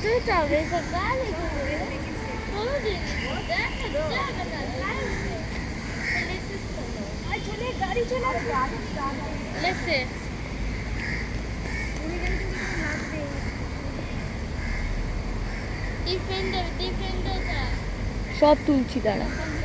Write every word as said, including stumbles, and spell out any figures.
যাবে সকালে চলো দিন দেখ যাবে না আই চলে গাড়ি চলে গাড়ি লেটসে উনি গাড়ি চলে লাগবে ডিফেন্ডার ডিফেন্ডার সব তুলছি দাঁড়া